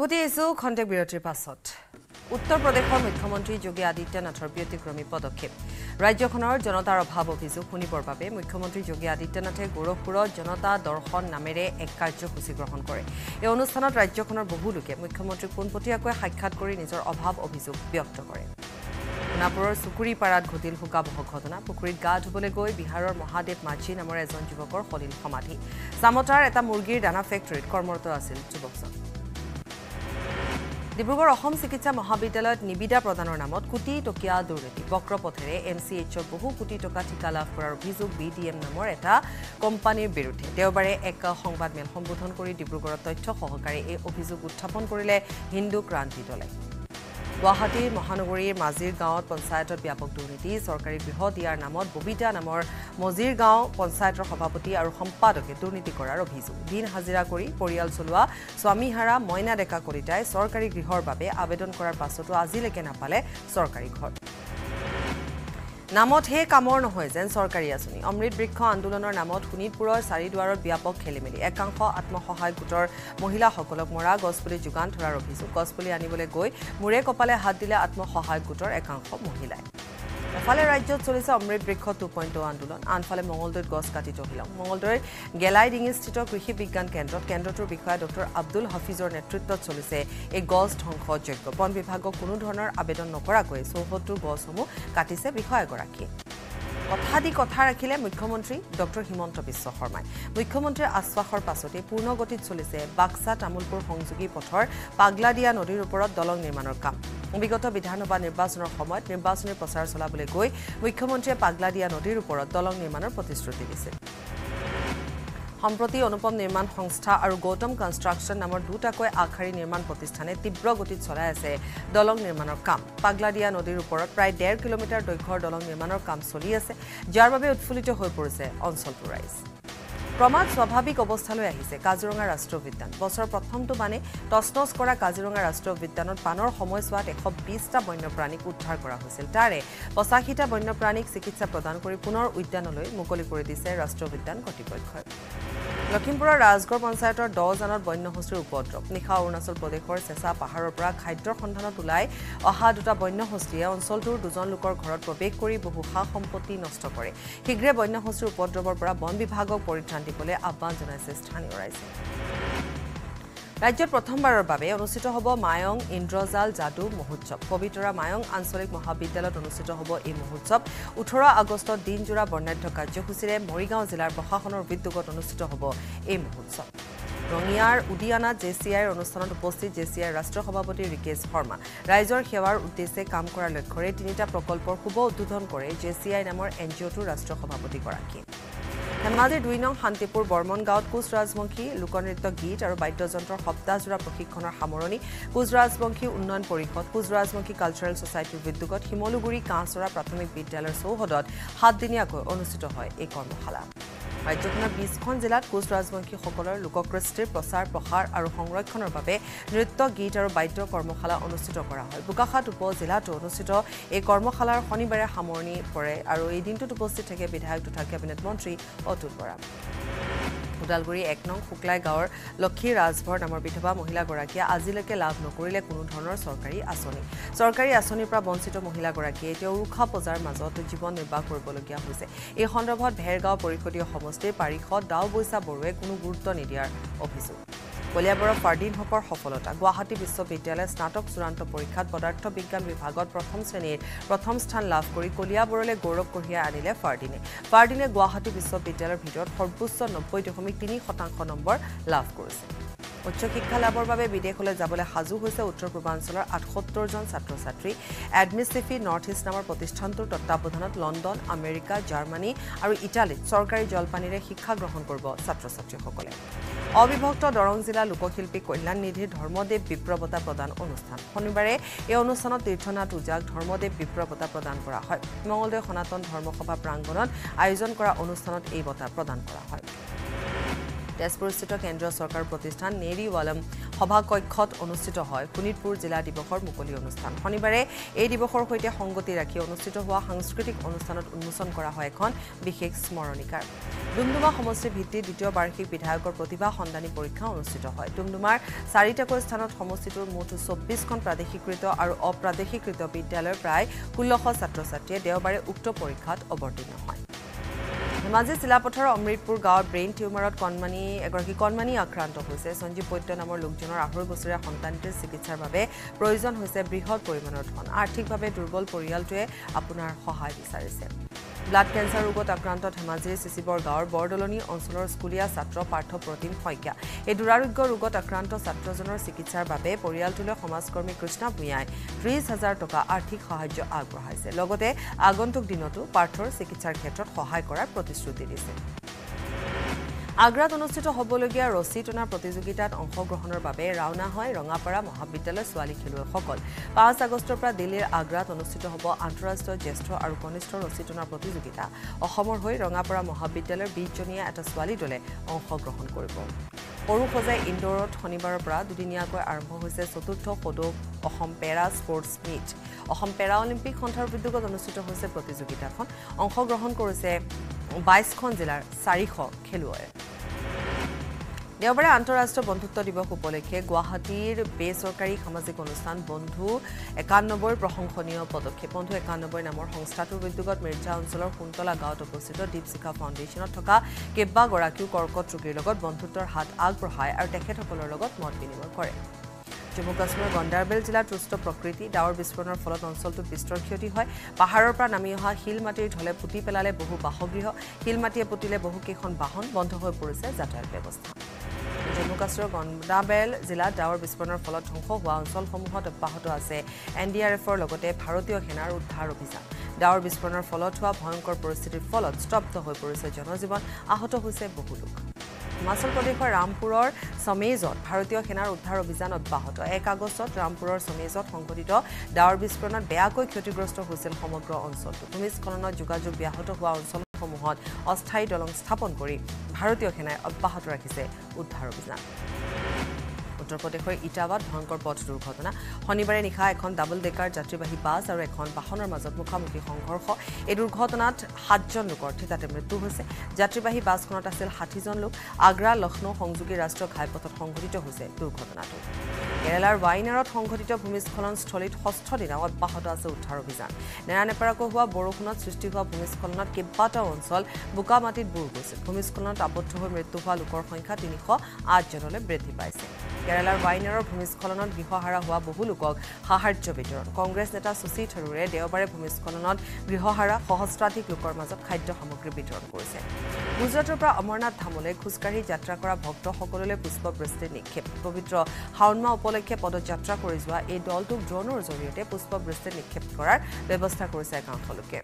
উভতি আহিছো খন্তেক বিৰতিৰ পাছত উত্তৰ প্ৰদেশৰ মুখ্যমন্ত্ৰী যোগী আদিত্যনাথৰ ব্যতিক্ৰমী পদক্ষেপ ৰাজ্যখনৰ জনতাৰ অভাৱ অভিযোগ শুনিবৰ বাবে মুখ্যমন্ত্ৰী যোগী আদিত্যনাথে গোৰখপুৰত জনতা দৰ্শন নামেৰে এক কাৰ্যসূচী গ্ৰহণ কৰে এই অনুষ্ঠানত ৰাজ্যখনৰ বহু লোকে মুখ্যমন্ত্ৰীক পোনপটীয়াকৈ সাক্ষাৎ কৰি নিজৰ অভাৱ অভিযোগ ব্যক্ত কৰে নাপুৰৰ সুকুৰিপাৰাত ঘটিল শোকাবহ ঘটনা পুখুৰীত গা ধুবলৈ গৈ বিহাৰৰ মহাদেৱ মাঝি নামৰ এজন যুৱকৰ সলিল সমাধি সামতাৰ এটা মুৰ্গীৰ দানা ফেক্টৰীত কৰ্মৰত আছিল যুৱকজন ডিব্ৰুগড় অসম চিকিৎসা মহাবিদ্যালয়ত নিবিদা প্ৰদানৰ নামত কোটি টকীয়া দুৰ্নীতি বক্ৰপথেৰে MCHৰ বহু কোটি টকা ঠিকা লাভ কৰাৰ অভিযোগ BDM নামৰ এটা কোম্পানীৰ বিৰুদ্ধে দেওবাৰে এক সংবাদমেল সম্বোধন কৰি ডিব্ৰুগড়ৰ তথ্য সহকাৰে এই অভিযোগ উত্থাপন কৰিলে হিন্দু ক্ৰান্তি দলে গুৱাহাটীৰ মহানগৰীৰ মাজিৰ গাঁৱত পঞ্চায়তত ব্যাপক দুৰ্নীতি চৰকাৰী গৃহ দিয়াৰ নামত ববিতা নামৰ মজিৰ গাঁও পঞ্চায়তৰ সভাপতি আৰু সম্পাদকে দুৰ্নীতি কৰাৰ অভিযোগ দিন হাজিৰা কৰি পৰিয়াল চলোৱা স্বামীহাৰা মইনা ডেকা কলিতাই চৰকাৰী গৃহৰ বাবে আবেদন কৰাৰ পাছতো আজিলৈকে নাপালে চৰকাৰী ঘৰ নামত হে কামৰ নহয় যেন চৰকাৰী আঁচনি অমৃত বৃক্ষ আন্দোলনৰ নামত শোণিতপুৰৰ চাৰিদুৱাৰত ব্যাপক খেলিমেলি একাংশ আত্মসহায়ক গোটৰ মহিলাসকলক মৰা গছপুলি যোগান ধৰাৰ অভিযোগ গছপুলি আনিবলৈ গৈ মূৰে কপালে হাত দিলে আত্মসহায়ক গোটৰ একাংশ মহিলাই এফালে ৰাজ্যত চলিছে অমৃত বৃক্ষ 2.0 আন্দোলন আনফালে মঙলদৈত গছ কাটি তহিলং মঙলদৈৰ গেলাইডিঙিস্থিত কৃষি বিজ্ঞান কেন্দ্ৰটোৰ বিষয়া ডক্টৰ আব্দুল হাফিজৰ নেতৃত্বত চলিছে এই গছ ধ্বংস যজ্ঞ বন বিভাগক কোনো ধৰণৰ আবেদন নকৰাকৈ 74 গছসমূহ কাটিছে বিষয়াগৰাকীয়ে কথা ৰাখিলে মুখ্যমন্ত্ৰী ডক্টৰ হিমন্ত বিশ্ব শৰ্মাই মুখ্যমন্ত্ৰীৰ আশ্বাসৰ পাছতে পূৰ্ণ গতিত চলিছে বাক্সা তামুলপুৰ সংযোগী পথৰ পাগলাদিয়া নদীৰ ওপৰত দলং নিৰ্মাণৰ কাম বিগত বিধানসভা নিৰ্বাচনৰ সময়ত নিৰ্বাচনী প্ৰচাৰ চলাবলৈ গৈ মুখ্যমন্ত্ৰীয়ে পাগলাদিয়া নদীৰ ওপৰত দলং নিৰ্মাণৰ প্ৰতিশ্ৰুতি দিছিল সম্প্ৰতি অনুপম নিৰ্মাণ সংস্থা আৰু গৌতম কনষ্ট্ৰাকশ্যন নামৰ দুটাকৈ আগশাৰী নিৰ্মাণ প্ৰতিষ্ঠানে তীব্ৰ গতিত চলাই আছে দলং নিৰ্মাণৰ কাম পাগলাদিয়া নদীৰ ওপৰত প্ৰায় 1.5 কিলোমিটাৰ দৈৰ্ঘ্যৰ দলং নিৰ্মাণৰ কাম চলি আছে যাৰ বাবে উৎফুল্লিত হৈ পৰিছে অঞ্চলটোৰ ৰাইজ ক্ৰমাৎ স্বাভাৱিক অৱস্থালৈ আহিছে কাজিৰঙা ৰাষ্ট্ৰীয় উদ্যান বছৰ প্ৰথমটো মানে তছনছ কৰা কাজিৰঙা ৰাষ্ট্ৰীয় উদ্যানত পানৰ সময়ছোৱাত 120টা বন্যপ্ৰাণীক উদ্ধাৰ কৰা হৈছিল তাৰে 85টা বন্যপ্ৰাণীক চিকিৎসা প্ৰদান কৰি পুনৰ উদ্যানলৈ মুকলি কৰি দিছে ৰাষ্ট্ৰীয় উদ্যান কৰ্তৃপক্ষই লখিমপুৰৰ ৰাজগড় পঞ্চায়তৰ 10 জানত বন্যহস্তীৰ উপদ্ৰৱ নিশা অৰুণাচল প্ৰদেশৰ চেঁচা পাহাৰৰ পৰা খাদ্যৰ সন্ধানত ওলাই অহা দুটা বন্যহস্তীয়ে অঞ্চলটোৰ দুজন লোকৰ ঘৰত প্ৰৱেশ কৰি বহু সা-সম্পত্তি নষ্ট কৰে শীঘ্ৰে বন্যহস্তীৰ উপদ্ৰৱৰ পৰা বন বিভাগক পৰিত্ৰাণ দিবলৈ আহ্বান জনাইছে স্থানীয় ৰাইজে ৰাজ্যত প্ৰথমবাৰৰ বাবে অনুষ্ঠিত হ'ব মায়ং ইন্দ্ৰজাল যাদু মহোৎসৱ পবিতৰা মায়ং আঞ্চলিক মহাবিদ্যালয়ত অনুষ্ঠিত হ'ব এই মহোৎসৱ 18 আগষ্টত দিনজোৰা বৰ্ণাঢ্য কাৰ্যসূচীৰে মৰিগাঁও জিলাৰ প্ৰশাসনৰ উদ্যোগত অনুষ্ঠিত হ'ব এই মহোৎসৱ ৰঙিয়াৰ উদিয়ানাত JCIৰ অনুষ্ঠানত উপস্থিত JCIৰ ৰাষ্ট্ৰীয় সভাপতি ৰিকেশ শৰ্মা ৰাইজৰ সেৱাৰ উদ্দেশ্যে কাম কৰাৰ লক্ষ্যৰে 3টা প্ৰকল্পৰ শুভ উদ্বোধন কৰে JCI নামৰ NGOটোৰ ৰাষ্ট্ৰীয় সভাপতিগৰাকীয়ে ধেমাজিৰ 2 নং শান্তিপুৰ বৰ্মন গাঁৱত কোচ ৰাজবংশী লোকনৃত্য গীত আৰু বাদ্যযন্ত্ৰৰ সপ্তাহজোৰা প্ৰশিক্ষণৰ সামৰণি কোচ ৰাজবংশী উন্নয়ন পৰিষদ কোচ ৰাজবংশী কালচাৰেল ছ'চাইটিৰ উদ্যোগত শিমলুগুৰি কাঁচৰা প্ৰাথমিক বিদ্যালয়ৰ চৌহদত 7 দিনীয়াকৈ অনুষ্ঠিত হয় এই কৰ্মশালা ৰাজ্যখনৰ 20খন জিলাত কোচ ৰাজবংশীসকলৰ লোককৃষ্টিৰ প্ৰচাৰ প্ৰসাৰ আৰু সংৰক্ষণৰ বাবে নৃত্য গীত আৰু বাদ্য কৰ্মশালা অনুষ্ঠিত কৰা হয় বোকাখাত উপ-জিলাতো অনুষ্ঠিত এই কৰ্মশালাৰ শনিবাৰে সামৰণি পৰে আৰু এই দিনটোত উপস্থিত থাকে বিধায়ক তথা কেবিনেট মন্ত্ৰী অতুল বৰা উদালগুৰি 1 নং শুক্লাই গাঁৱৰ লক্ষী ৰাজভৰ নামৰ বিধৱা মহিলাগৰাকীয়ে আজিলৈকে লাভ নকৰিলে কোনো ধৰণৰ চৰকাৰী আঁচনিৰ পৰা বঞ্চিত মহিলাগৰাকীয়ে এতিয়া উৰুখা পজাৰ মাজত জীৱন নিৰ্বাহ কৰিবলগীয়া হৈছে এই সন্দৰ্ভত ভেৰগাঁও পৰিষদীয় সমষ্টিৰ পাৰিষদ দাও বৈচা বৰুৱে কোনো গুৰুত্ব নিদিয়াৰ অভিযোগ কলিয়াবৰৰ ফাৰ্ডিন হকৰ সফলতা গুৱাহাটী বিশ্ববিদ্যালয়ে স্নাতক চূড়ান্ত পৰীক্ষাত পদাৰ্থ বিজ্ঞান বিভাগত প্ৰথম শ্ৰেণীৰ প্ৰথম স্থান লাভ কৰি কলিয়াবৰলৈ গৌৰৱ কঢ়িয়াই আনিলে ফাৰ্ডিনে গুৱাহাটী বিশ্ববিদ্যালয়ৰ ভিতৰত সৰ্বোচ্চ 90.3% নম্বৰ লাভ কৰিছে উচ্চ শিক্ষা লাভৰ বাবে বিদেশলৈ যাবলৈ সাজু হৈছে উত্তৰ পূৰ্বাঞ্চলৰ 78 জন ছাত্ৰ-ছাত্ৰী এডমিছিফি নৰ্থ ইষ্ট নামৰ প্ৰতিষ্ঠানটোৰ তত্ত্বাৱধানত লণ্ডন আমেৰিকা জাৰ্মানী আৰু ইটালীত চৰকাৰী জলপানীৰে শিক্ষা গ্ৰহণ কৰিব ছাত্ৰ-ছাত্ৰীসকলে অবিভক্ত দৰং জিলা লোকশিল্পী কল্যাণ নিধিৰ ধৰ্মদেৱ বিপ্ৰ বঁটা প্ৰদান অনুষ্ঠান শনিবাৰে এই অনুষ্ঠানত তীৰ্থনাথ উজাক ধৰ্মদেৱ বিপ্ৰ বঁটা প্ৰদান কৰা হয় মঙলদৈ সনাতন ধৰ্মসভা প্ৰাংগণত আয়োজন কৰা অনুষ্ঠানত এই বঁটা প্ৰদান কৰা হয় তেজপুৰস্থিত কেন্দ্ৰীয় চৰকাৰ প্ৰতিষ্ঠান নেৰিৱালম সভাকক্ষত অনুষ্ঠিত হয় শোণিতপুৰ জিলা দিৱসৰ মুকলি অনুষ্ঠান শনিবাৰে এই দিৱসৰ সৈতে সংগতি ৰাখি অনুষ্ঠিত হোৱা সাংস্কৃতিক অনুষ্ঠানত উন্মোচন কৰা হয় এখন বিশেষ স্মৰণিকাৰ ডুমডুমা সমষ্টি ভিত্তিত দ্বিতীয় বাৰ্ষিক বিধায়কৰ প্ৰতিভা সন্ধানী পৰীক্ষা অনুষ্ঠিত হয় ডুমডুমাৰ 4টাকৈ স্থানত সমষ্টিটোৰ মুঠ 24খন প্ৰাদেশিকৃত আৰু অপ্ৰাদেশিকৃত বিদ্যালয়ৰ প্ৰায় 1600 ছাত্ৰ-ছাত্ৰীয়ে দেওবাৰে উক্ত পৰীক্ষাত অৱতীৰ্ণ হয় ধেমাজি জিলাপথাৰৰ অমৃতপুৰ গাঁৱৰ ব্ৰেইন টিউমাৰত এগৰাকী কণমানি আক্ৰান্ত হৈছে সঞ্জীৱ পৈত্য নামৰ লোকজনৰ 2.5 বছৰীয়া সন্তানটিৰ চিকিৎসাৰ বাবে প্ৰয়োজন হৈছে বৃহৎ পৰিমাণৰ ধন আৰ্থিকভাৱে দুৰ্বল পৰিয়ালটোৱে আপোনাৰ সহায় বিচাৰিছে ব্লাড কেন্সাৰ ৰোগত আক্ৰান্ত ধেমাজিৰ চিচিবৰ গাঁৱৰ বৰদলনি অঞ্চলৰ স্কুলীয়া ছাত্ৰ পাৰ্থ প্ৰতিম শইকীয়া এই দুৰাৰোগ্য ৰোগত আক্ৰান্ত ছাত্ৰজনৰ চিকিৎসাৰ বাবে পৰিয়ালটোলৈ সমাজকৰ্মী কৃষ্ণা ভূঞাই 30,000 টকা আৰ্থিক সাহায্য আগবঢ়াইছে লগতে আগন্তুক দিনতো পাৰ্থৰ চিকিৎসাৰ ক্ষেত্ৰত সহায় কৰাৰ প্ৰতিশ্ৰুতি দিছে আগ্ৰাত অনুষ্ঠিত হ'বলগীয়া ৰছী টনা প্ৰতিযোগিতাত অংশগ্ৰহণৰ বাবে ৰাওনা হয় ৰঙাপাৰা মহাবিদ্যালয়ৰ ছোৱালী খেলুৱৈসকল 5 আগষ্টৰ পৰা দিল্লীৰ আগ্ৰাত অনুষ্ঠিত হ'ব আন্তঃৰাষ্ট্ৰীয় জ্যেষ্ঠ আৰু কনিষ্ঠ ৰছী টনা প্ৰতিযোগিতা অসমৰ হৈ ৰঙাপাৰা মহাবিদ্যালয়ৰ 20জনীয়া এটা ছোৱালী দলে অংশগ্ৰহণ কৰিব সৰু সজাই ইনডোৰত শনিবাৰৰ পৰা দুদিনীয়াকৈ আৰম্ভ হৈছে চতুৰ্থ সদৌ Assam para sports meet Assam para Olympic সন্থাৰ উদ্যোগত অনুষ্ঠিত হৈছে প্ৰতিযোগিতাখন অংশগ্ৰহণ কৰিছে 22খন জিলাৰ 400 খেলুৱৈয়ে দেওবাৰে আন্তঃৰাষ্ট্ৰীয় বন্ধুত্ব দিৱস উপলক্ষে গুৱাহাটীৰ বেচৰকাৰী সামাজিক অনুষ্ঠান বন্ধু 91 প্ৰশংসনীয় পদক্ষেপ বন্ধু 91 নামৰ সংস্থাটোৰ উদ্যোগত মিৰ্জা অঞ্চলৰ কুন্তলা গাঁৱত অৱস্থিত দীপশিখা ফাউণ্ডেশ্যনত থকা কেইবাগৰাকীও কৰ্কট ৰোগীৰ লগত বন্ধুত্বৰ হাত আগবঢ়ায় আৰু তেখেতসকলৰ লগত মত বিনিময় কৰে জম্মু কাশ্মীৰৰ গণ্ডাৰবেল জিলাত ৰুষ্ট প্ৰকৃতি ডাৱৰ বিস্ফোৰণৰ ফলত অঞ্চলটোত বিস্তৰ ক্ষতি হয় পাহাৰৰ পৰা নামি অহা শিল মাটিৰ ঢলে পুতি পেলালে বহু বাসগৃহ শিল মাটিয়ে পুতিলে বহু কেইখন বাহন বন্ধ হৈ পৰিছে যাতায়াত ব্যৱস্থা জম্মু কাশ্মীৰৰ গণ্ডাৰবেল জিলাত ডাৱৰ বিস্ফোৰণৰ ফলত ধ্বংস হোৱা অঞ্চলসমূহত অব্যাহত আছে এনডিআৰএফৰ লগতে ভাৰতীয় সেনাৰ উদ্ধাৰ অভিযান ডাৱৰ বিস্ফোৰণৰ ফলত হোৱা ভয়ংকৰ পৰিস্থিতিৰ ফলত স্তব্ধ হৈ পৰিছে জনজীৱন আহত হৈছে বহু লোক হিমাচল প্ৰদেশৰ ৰামপুৰৰ সমেজত ভাৰতীয় সেনাৰ উদ্ধাৰ অভিযান অব্যাহত 1 আগষ্টত ৰামপুৰৰ সমেজত সংঘটিত ডাৱৰ বিস্ফোৰণত বেয়াকৈ ক্ষতিগ্ৰস্ত হৈছিল সমগ্ৰ অঞ্চলটো ভূমিস্খলনত যোগাযোগ ব্যাহত হোৱা অঞ্চলসমূহত অস্থায়ী দলং স্থাপন কৰি ভাৰতীয় সেনাই অব্যাহত ৰাখিছে উদ্ধাৰ অভিযান উত্তৰ প্ৰদেশৰ ইটাৱাত ভয়ংকৰ পথ দুৰ্ঘটনা শনিবাৰে নিশা এখন ডাবল ডেকাৰ যাত্ৰীবাহী বাছ আৰু এখন বাহনৰ মাজত মুখামুখি সংঘৰ্ষ এই দুৰ্ঘটনাত 7জন লোকৰ ঠিকাতে মৃত্যু হৈছে যাত্ৰীবাহী বাছখনত আছিল 60জন লোক আগ্ৰা লক্ষ্ণৌ সংযোগী ৰাষ্ট্ৰীয় ঘাইপথত সংঘটিত হৈছে দুৰ্ঘটনাটো কেৰালাৰ ৱাইনাৰত সংঘটিত ভূমিস্খলনস্থলীত 6ষ্ঠ দিনা অব্যাহত আছে উদ্ধাৰ অভিযান নেৰানেপেৰাকৈ হোৱা বৰষুণত সৃষ্টি হোৱা ভূমিস্খলনত কেইবাটাও অঞ্চল বোকা মাটিত বুৰ গৈছিল ভূমিস্খলনত আবদ্ধ হৈ মৃত্যু হোৱা লোকৰ সংখ্যা 308জনলৈ বৃদ্ধি পাইছে কেৰালাৰ ৱাইনাৰৰ ভূমিস্খলনত গৃহহাৰা হোৱা বহু লোকক সাহায্য বিতৰণ কংগ্ৰেছ নেতা সুশী থাৰুৰে দেওবাৰে ভূমিস্খলনত গৃহহাৰা সহস্ৰাধিক লোকৰ মাজত খাদ্য সামগ্ৰী বিতৰণ কৰিছে গুজৰাটৰ পৰা অমৰনাথ ধামলৈ খোজকাঢ়ি যাত্ৰা কৰা ভক্তসকললৈ পুষ্পবৃষ্টিৰ নিক্ষেপ পবিত্ৰ শাওণ মাহ উপলক্ষে পদযাত্ৰা কৰি যোৱা এই দলটোক ড্ৰোনৰ জৰিয়তে পুষ্পবৃষ্টি নিক্ষেপ কৰাৰ ব্যৱস্থা কৰিছে একাংশ লোকে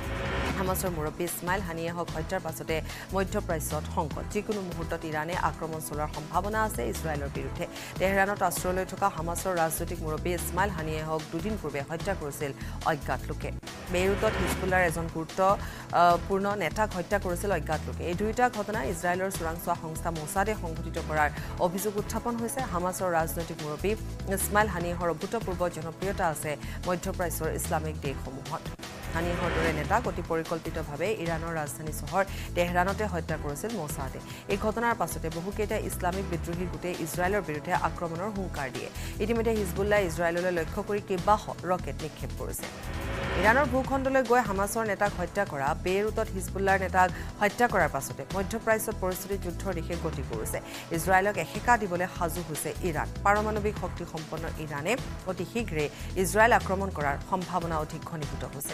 হামাছৰ মুৰব্বী ইছমাইল হানিয়াহক হত্যাৰ পাছতে মধ্যপ্ৰাচ্যত সংকট যিকোনো মুহূৰ্তত ইৰাণে আক্ৰমণ চলোৱাৰ সম্ভাৱনা আছে ইজৰাইলৰ বিৰুদ্ধে তেহৰাণত আশ্ৰয় লৈ থকা হামাছৰ ৰাজনৈতিক মুৰব্বী ইছমাইল হানিয়াহক দুদিন পূৰ্বে হত্যা কৰিছিল অজ্ঞাত লোকে বেইৰুটত হিজবুল্লাৰ এজন গুৰুত্বপূৰ্ণ নেতাক হত্যা কৰিছিল অজ্ঞাত লোকে এই দুয়োটা ঘটনা ইজৰাইলৰ চোৰাংচোৱা সংস্থা মোছাদে সংঘটিত কৰাৰ অভিযোগ উত্থাপন হৈছে হামাছৰ ৰাজনৈতিক মুৰব্বী ইছমাইল হানিয়াহৰ অভূতপূৰ্ব জনপ্ৰিয়তা আছে মধ্যপ্ৰাচ্যৰ ইছলামিক দেশসমূহত হানিয়াহৰ দৰে নেতাক অতি পৰিকল্পিতভাৱে ইৰাণৰ ৰাজধানী চহৰ তেহৰাণতে হত্যা কৰিছিল মোছাদে এই ঘটনাৰ পাছতে বহুকেইটা ইছলামিক বিদ্ৰোহী গোটে ইজৰাইলৰ বিৰুদ্ধে আক্ৰমণৰ হুংকাৰ দিয়ে ইতিমধ্যে হিজবুল্লাই ইজৰাইললৈ লক্ষ্য কৰি কেইবা ৰকেট নিক্ষেপ কৰিছে ইৰাণৰ ভূখণ্ডলৈ গৈ হামাছৰ নেতাক হত্যা কৰা বেইৰুটত হিজবুল্লাৰ নেতাক হত্যা কৰাৰ পাছতে মধ্যপ্ৰাচ্যত পৰিস্থিতি যুদ্ধৰ দিশে গতি কৰিছে ইজৰাইলক এশেকা দিবলৈ সাজু হৈছে ইৰাণ পাৰমাণৱিক শক্তি সম্পন্ন ইৰাণে অতি শীঘ্ৰে ইজৰাইল আক্ৰমণ কৰাৰ সম্ভাৱনা অধিক ঘনীভূত হৈছে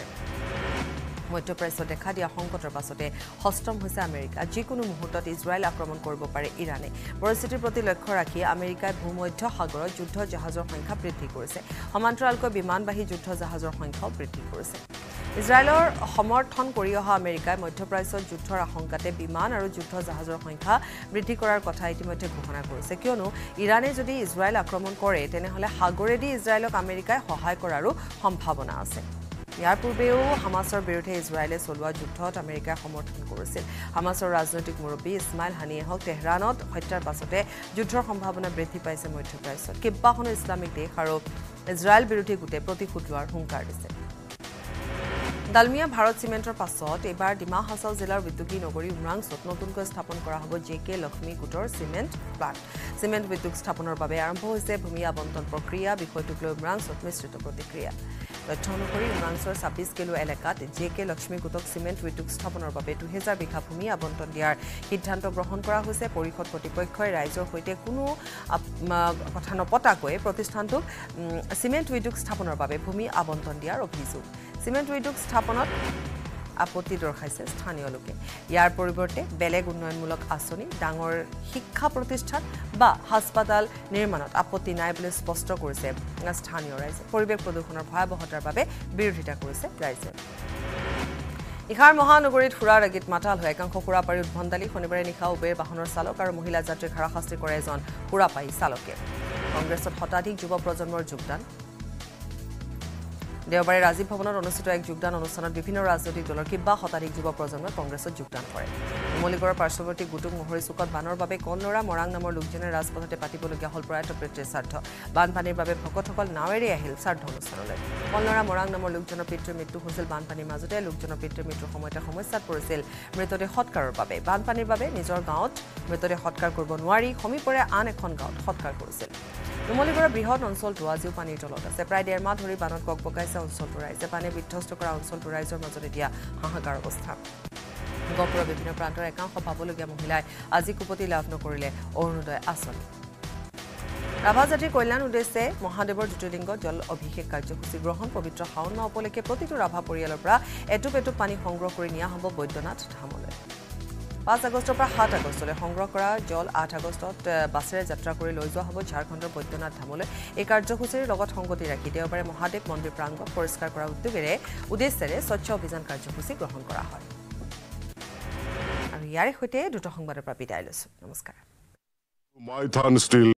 মধ্যপ্ৰাচ্যত দেখা দিয়া সংকটৰ পাছতে হস্তম হৈছে আমেৰিকা যিকোনো মুহূৰ্তত ইজৰাইল আক্ৰমণ কৰিব পাৰে ইৰাণে পৰিস্থিতিৰ প্ৰতি লক্ষ্য ৰাখি আমেৰিকাই ভূমধ্য সাগৰত যুদ্ধ জাহাজৰ সংখ্যা বৃদ্ধি কৰিছে সমান্তৰালকৈ বিমানবাহী যুদ্ধ জাহাজৰ সংখ্যাও বৃদ্ধি কৰিছে ইজৰাইলৰ সমৰ্থন কৰি অহা আমেৰিকাই মধ্যপ্ৰাচ্যত যুদ্ধৰ আশংকাতে বিমান আৰু যুদ্ধ জাহাজৰ সংখ্যা বৃদ্ধি কৰাৰ কথা ইতিমধ্যে ঘোষণা কৰিছে কিয়নো ইৰাণে যদি ইজৰাইল আক্ৰমণ কৰে তেনেহলে সাগৰেদি ইজৰাইলক আমেৰিকাই সহায় কৰাৰো সম্ভাৱনা আছে ইয়াৰ পূৰ্বেও হামাছৰ বিৰুদ্ধে ইজৰাইলে চলোৱা যুদ্ধত আমেৰিকাই সমৰ্থন কৰিছিল হামাছৰ ৰাজনৈতিক মুৰব্বী ইছমাইল হানিয়ে হওক তেহৰানত হত্যাৰ পাছতে যুদ্ধৰ সম্ভাৱনা বৃদ্ধি পাইছে মধ্যপ্ৰাচ্যত কেইবাখনো ইছলামিক দেশ আৰু ইজৰাইল বিৰোধী গোটে প্ৰতিশোধ লোৱাৰ হুংকাৰ দিছে ডালমিয়া ভাৰত চিমেণ্টৰ পাছত এবাৰ ডিমা হাছাও জিলাৰ উদ্যোগী নগৰী উমৰাংছত নতুনকৈ স্থাপন কৰা হ'ব জে.কে. লক্ষ্মী গোটৰ চিমেণ্ট প্লাণ্ট চিমেণ্ট উদ্যোগ স্থাপনৰ বাবে আৰম্ভ হৈছে ভূমি আবণ্টন প্ৰক্ৰিয়া বিষয়টোক লৈ উমৰাংছত মিশ্ৰিত প্ৰতিক্ৰিয়া তথ্য অনুসৰি উমৰাংছৰ ২৬ কিলো এলেকাত জে.কে. লক্ষ্মী গোটক চিমেণ্ট উদ্যোগ স্থাপনৰ বাবে ২,০০০ বিঘা ভূমি আবণ্টন দিয়াৰ সিদ্ধান্ত গ্ৰহণ কৰা হৈছে পৰিষদ কৰ্তৃপক্ষই ৰাইজৰ সৈতে কোনো কথা নপতাকৈ প্ৰতিষ্ঠানটোক চিমেণ্ট উদ্যোগ স্থাপনৰ বাবে ভূমি আবণ্টন দিয়াৰ অভিযোগ চিমেণ্ট উদ্যোগ স্থাপনত আপত্তি দৰ্শাইছে স্থানীয় লোকে ইয়াৰ পৰিৱৰ্তে বেলেগ উন্নয়নমূলক আঁচনি ডাঙৰ শিক্ষা প্ৰতিষ্ঠান বা হাস্পাতাল নিৰ্মাণত আপত্তি নাই বুলি স্পষ্ট কৰিছে স্থানীয় ৰাইজে পৰিৱেশ প্ৰদূষণৰ ভয়াৱহতাৰ বাবে বিৰোধিতা কৰিছে ৰাইজে ইখাৰ মহানগৰীত সুৰাৰ আগিত মাতাল হৈ একাংশ সুৰাপাৰী উদ্ভণ্ডালী শনিবাৰে নিশা উবেৰ বাহনৰ চালক আৰু মহিলা যাত্ৰীক হাৰাশাস্তি কৰে এজন সুৰাপায়ী চালকে কংগ্ৰেছত শতাধিক যুৱ প্ৰজন্মৰ যোগদান দেওবাৰে ৰাজীৱ ভৱনত অনুষ্ঠিত এক যোগদান অনুষ্ঠানত বিভিন্ন ৰাজনৈতিক দলৰ কিবা শতাধিক যুৱ প্ৰজন্মই কংগ্ৰেছত যোগদান কৰে নুমলীগড়ৰ পাৰ্শ্বৱৰ্তী গুটুক মহৰী চুকত বানৰ বাবে কলনৰা মৰাং নামৰ লোকজনে ৰাজপথতে পাতিবলগীয়া হ'ল প্ৰয়াত পিতৃৰ শ্ৰাদ্ধ বানপানীৰ বাবে ভকতসকল নাৱেৰে আহিল শ্ৰাদ্ধ অনুষ্ঠানলৈ কলনৰা মৰাং নামৰ লোকজনৰ পিতৃৰ মৃত্যু হৈছিল বানপানীৰ মাজতে লোকজনৰ পিতৃৰ মৃত্যুৰ সময়তে সমস্যাত পৰিছিল মৃতদেহ সৎকাৰৰ বাবে বানপানীৰ বাবে নিজৰ গাঁৱত মৃতদেহ সৎকাৰ কৰিব নোৱাৰি সমীপৰে আন এখন গাঁৱত সৎকাৰ কৰিছিল নুমলীগড়ৰ বৃহৎ অঞ্চলটো আজিও পানীৰ তলত আছে প্ৰায় ১.৫ মাহ ধৰি বানত ককবকাইছে অঞ্চলটোৰ ৰাইজে পানীয়ে বিধ্বস্ত কৰা অঞ্চলটোৰ ৰাইজৰ মাজত এতিয়া হাহাকাৰ অৱস্থা গহপুৰৰ বিভিন্ন প্ৰান্তৰ একাংশ পাবলগীয়া মহিলাই আজি কুপতি লাভ নকৰিলে অৰুণোদয় আঁচনি ৰাভা জাতিৰ কল্যাণ উদ্দেশ্যে মহাদেৱৰ জ্যোতিৰ্লিংগত জল অভিষেক কাৰ্যসূচী গ্ৰহণ পবিত্ৰ শাওণ মাহ উপলক্ষে প্ৰতিটো ৰাভা পৰিয়ালৰ পৰা এটুপ পানী সংগ্ৰহ কৰি নিয়া হ'ব বৈদ্যনাথ ধামলৈ ৫ আগষ্টৰ পৰা ৭ আগষ্টলৈ সংগ্ৰহ কৰা জল ৮ আগষ্টত বাছেৰে যাত্ৰা কৰি লৈ যোৱা হ'ব ঝাৰখণ্ডৰ বৈদ্যনাথ ধামলৈ এই কাৰ্যসূচীৰ লগত সংগতি ৰাখি দেওবাৰে মহাদেৱ মন্দিৰ প্ৰাংগণ পৰিষ্কাৰ কৰাৰ উদ্দেশ্যেৰে স্বচ্ছ অভিযান কাৰ্যসূচী গ্ৰহণ কৰা হয় আৰু ইয়াৰে সৈতে দুটা সংবাদৰ পৰা বিদায় লৈছো নমস্কাৰ মাইথান ষ্টিল